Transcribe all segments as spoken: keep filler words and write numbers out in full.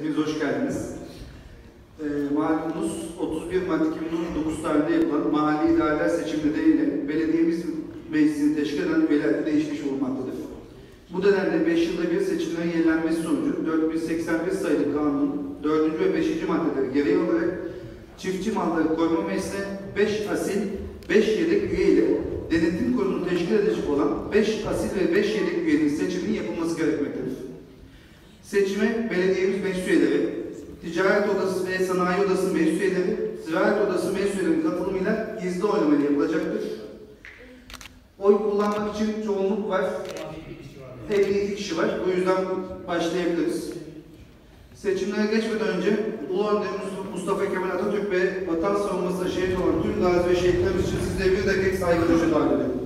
hepiniz hoş geldiniz. E, malumunuz otuz bir Mart iki bin on dokuz tarihinde yapılan mahalli idareler seçimi nedeniyle belediyemiz meclisini teşkil eden üyeler değişmiş bulunmaktadır. Bu nedenle beş yılda bir seçimlerin yenilenmesi sonucu dört bin seksen bir sayılı kanunun dördüncü ve beşinci maddeleri gereği olarak çiftçi malları koruma meclisine beş asil, beş yedek üye ile denetim kurulunu teşkil edecek olan beş asil ve beş yedek üyenin seçiminin yapılması gerekmektedir. Seçime belediyemiz meclis üyeleri, Ticaret Odası ve Sanayi Odası meclis üyeleri, Ziraat Odası meclis üyelerinin katılımıyla gizli oylamayla yapılacaktır. Oy kullanmak için çoğunluk var. elli iki kişi var. Bu yüzden başlayabiliriz. Seçimlere geçmeden önce Ulu Önderimiz Mustafa Kemal Atatürk ve vatan savunmasında şehit olan tüm gazi ve şehitlerimiz için sizlere bir dakika saygı duruşu davet ediyorum.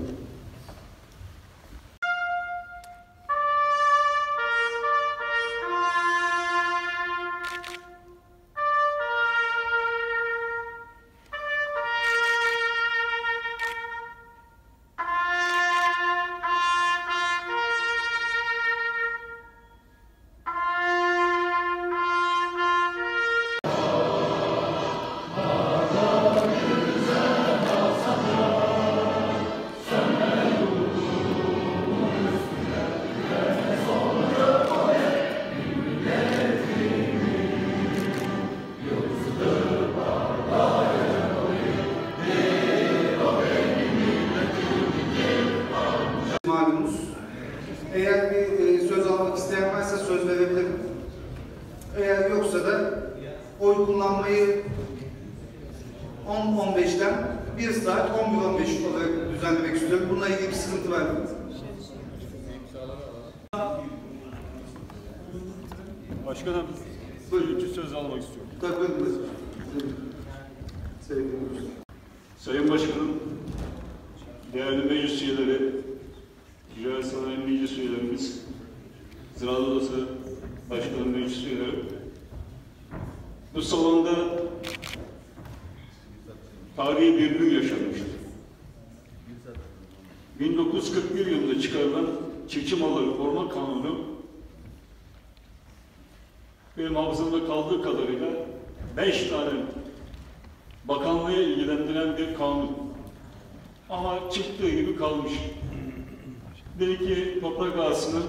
Eğer bir e, söz almak isteyen varsa söz verebilirim. Eğer yoksa da oy kullanmayı on on beşten bir saat on bir on beş olarak düzenlemek istiyorum. Bununla ilgili bir sıkıntı var mı? Başkanım, buyurun söz almak istiyorum. Tabii buyurun. Sayın Başkanım, değerli meclis üyeleri, Ticaret Sanayi Meclis üyelerimiz, Ziraat Odası Başkanı Meclis üyeleri, bu salonda tarihi bir gün yaşanmıştır. bin dokuz yüz kırk bir yılında çıkarılan Çiftçi Malları Koruma Kanunu, benim hafızamda kaldığı kadarıyla beş tane bakanlığı ilgilendiren bir kanun. Ama çıktığı gibi kalmış. Bir iki toprak ağasının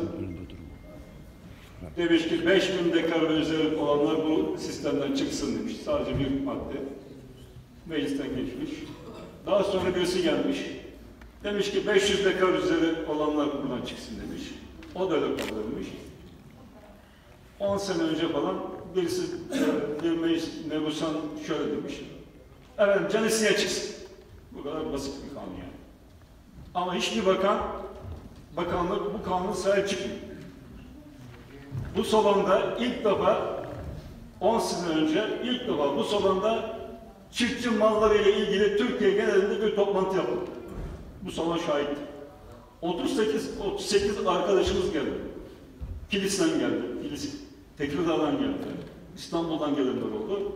demiş ki beş bin dekar ve üzeri olanlar bu sistemden çıksın demiş. Sadece bir madde. Meclisten geçmiş. Daha sonra birisi gelmiş. Demiş ki beş yüz dekar üzeri olanlar buradan çıksın demiş. O da öyle kabul edilmiş. on sene önce falan birisi bir meclis mebusan şöyle demiş. Efendim canisiye çıksın. Bu kadar basit bir kanun yani. Ama hiçbir bakan, bakanlık bu kanuna sahip çıkmıyor. Bu salonda ilk defa on sene önce ilk defa bu salonda çiftçi malları ile ilgili Türkiye genelinde bir toplantı yapıldı. Bu salon şahit. otuz sekiz otuz sekiz arkadaşımız geldi. Kilis'ten geldi. Kilis, Tekirdağ'dan geldi. İstanbul'dan gelenler oldu.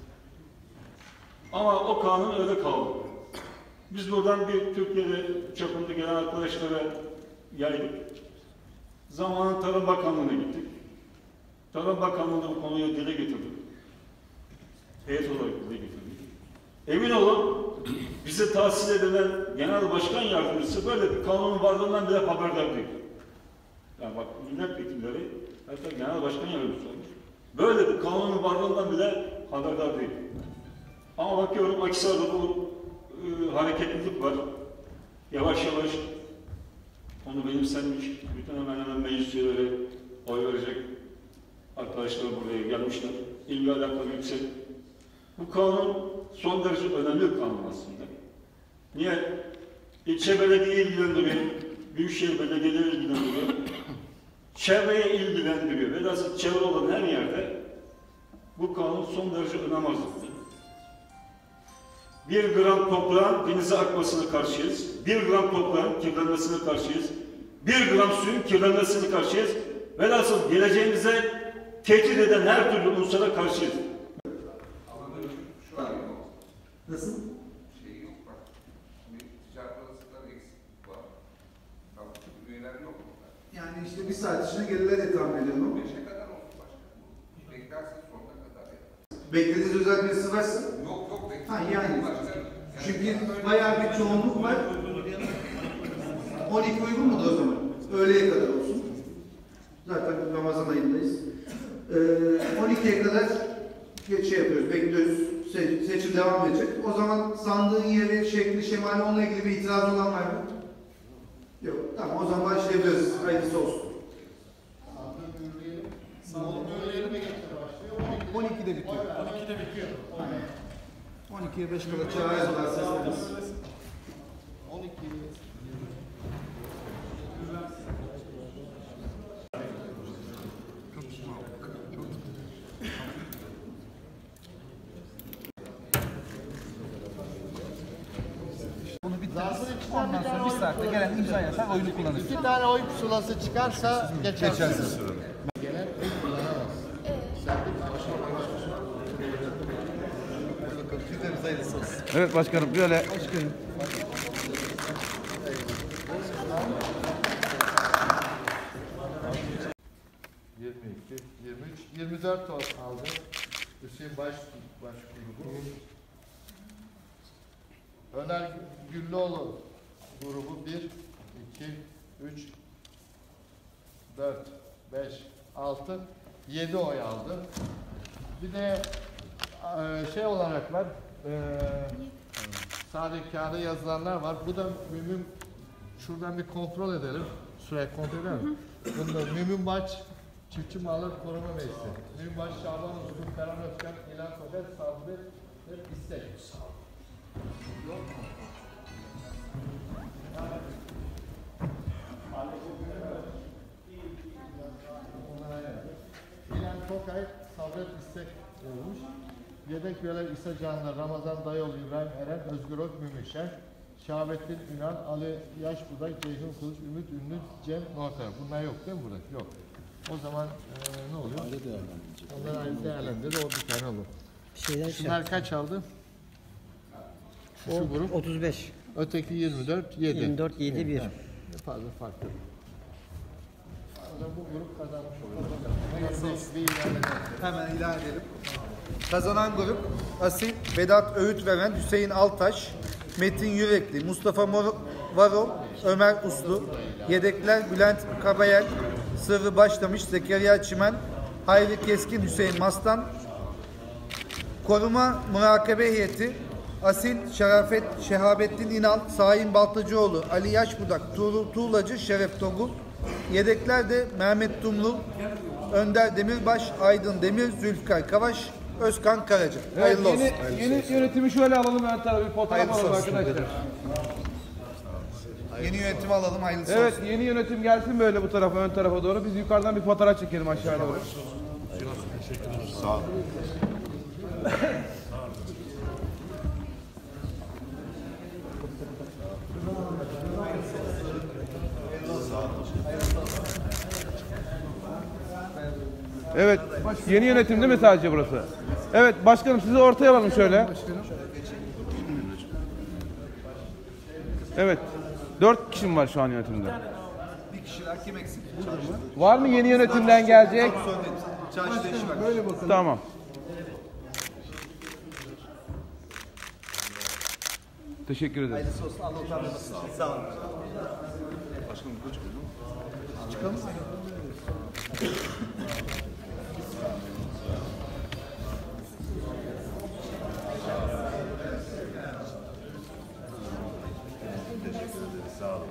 Ama o kanun öyle kaldı. Biz buradan bir Türkiye'de çapında gelen arkadaşlara yaydık. Zamanın Tarım Bakanlığı'na gittik. Tarım Bakanlığı'nda bu konuyu dile getirdik. Heyet olarak dile getirdik. Emin olun, bize tahsil edilen Genel Başkan Yardımcısı böyle bir kanunun varlığından bile haberdar değil. Yani bak, milletvekilleri, hatta Genel Başkan Yardımcısı olmuş. Böyle bir kanunun varlığından bile haberdar değil. Ama bakıyorum Akhisar'da bu e, hareketlilik var. Yavaş yavaş onu benimsenmiş. Bütün hemen hemen meclis üyeleri oy verecek arkadaşlar buraya gelmişler. İlgi alakalı yüksek. Bu kanun son derece önemli bir kanun aslında. Niye? İlçe belediye ilgilendiriyor, büyükşehir belediyeleri ilgilendiriyor, çevreye ilgilendiriyor. Velhasıl çevre olan her yerde bu kanun son derece önem arz ediyor. Bir gram toprağın denize akmasına karşıyız. Bir gram toprağın kirlenmesine karşıyız. Bir gram suyun kirlenmesine karşıyız. Velhasıl geleceğimize tehdit eden her türlü unsura karşıyız. Şu an yok. Nasıl? Şey yok bak. Şimdi ticaret odasında eksik var. Bak üyeler yok mu? Yani işte bir saat içinde gelirler diye tahmin ediyorum. beşe kadar olsun başka. Bekler çekerse sonuna kadar yapar. Beklediğiniz özel birisi varsa. Yok yok bekliyorum. Ha yani. Başkanım, Çünkü yani bayağı bir çoğunluk var. on iki uygun mudur o zaman? Öğleye kadar olsun. Zaten Ramazan ayındayız. Ee, on ikiye kadar şey yapıyoruz, bekliyoruz. Se seçim devam edecek. O zaman sandığın yeri, şekli, şemali onunla ilgili bir itiraz olan var mı? Yok. Tamam, o zaman başlayabiliriz. Hayırlısı olsun. on ikide bitiyor. on ikide bitiyor. on ikiye beş kala çağırıyorlar sesleriniz. on iki. Bunu bitiririz. Ondan sonra bir saatte gelen imza yazar, oyunu kullanır. İki tane oy pusulası çıkarsa geçersiniz. Gelen oy kullanamaz. Sen de Evet başkanım, böyle. Başkanım. yirmi iki, yirmi üç, yirmi dört oy aldı. Hüseyin Baş, baş grubu. Öner Güllüoğlu grubu bir, iki, üç, dört, beş, altı, yedi oy aldı. Bir de e, şey olarak var, e, sadece kağıda yazılanlar var. Bu da mümin, şuradan bir kontrol edelim. Şuraya kontrol edelim. Bunda Mümin Baş, Çiftçi Malları Koruma Meclisi. Mümin Baş, Şaban Uzun, Ferhan Özkan, İlhan Koder, Sabri ve İstek. İlhan Tokay, Sabret İstek olmuş. Yedek üyeler İsa Canlar, Ramazan Dayıoğlu, İbrahim Eren, Özgür Ok, Mümüşer, Şahabettin Ünal, Ali Yaşbudak, Ceyhun Kılıç, Ümit Ünlü, Cem Nortar. Bunlar yok değil mi burada? Yok. O zaman e, ne oluyor? Aile değerlendirecek. Onlar aile değerlendirir, o bir tane olur. Şeyler Şunlar kaç aldı? Şu, şu grup. otuz beş. Öteki yirmi dört, yedi. yirmi dört, yedi, bir. Ne fazla fark yok. O zaman bu grup kazanmış oluyor. Bir ilerleme. Hemen ilan edelim. Kazanan grup Asil, Vedat Öğütveren, Hüseyin Altaş, Metin Yürekli, Mustafa Mor Varol, Ömer Uslu. Yedekler Bülent Kabayel, Sırrı Başlamış, Zekeriya Çimen, Hayri Keskin, Hüseyin Mastan. Koruma Murakabe Heyeti Asil, Şerafet, Şehabettin İnal, Sahin Baltacıoğlu, Ali Yaşbudak, Tuğrul Tuğlacı, Şeref Togul. Yedekler de Mehmet Tumlu, Önder Demirbaş, Aydın Demir, Zülfikar Kavaş, Özkan Karaca. Hayırlı olsun. Yeni, yeni yönetimi şöyle alalım, ön tarafa bir fotoğraf Hayırlısı alalım olsun. arkadaşlar. Yeni yönetimi alalım, hayırlısı Evet, olsun. yeni yönetim gelsin böyle bu tarafa, ön tarafa doğru. Biz yukarıdan bir fotoğraf çekelim aşağıya doğru. Sağ olun. Evet, yeni yönetim değil mi sadece burası? Evet, başkanım sizi ortaya alalım şöyle. Evet, dört kişi mi var şu an yönetimde? Bir kişiler kim eksik? Var mı yeni yönetimden gelecek? Çarşıda işi var. Tamam. Teşekkür ederim. Hayırlısı olsun. Allah utandırmasın. Sağ olun. Başkanım bu çıkıyor mu? Çıkalım mı? Sağ olun.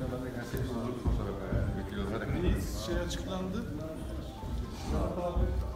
Şey açıklandı.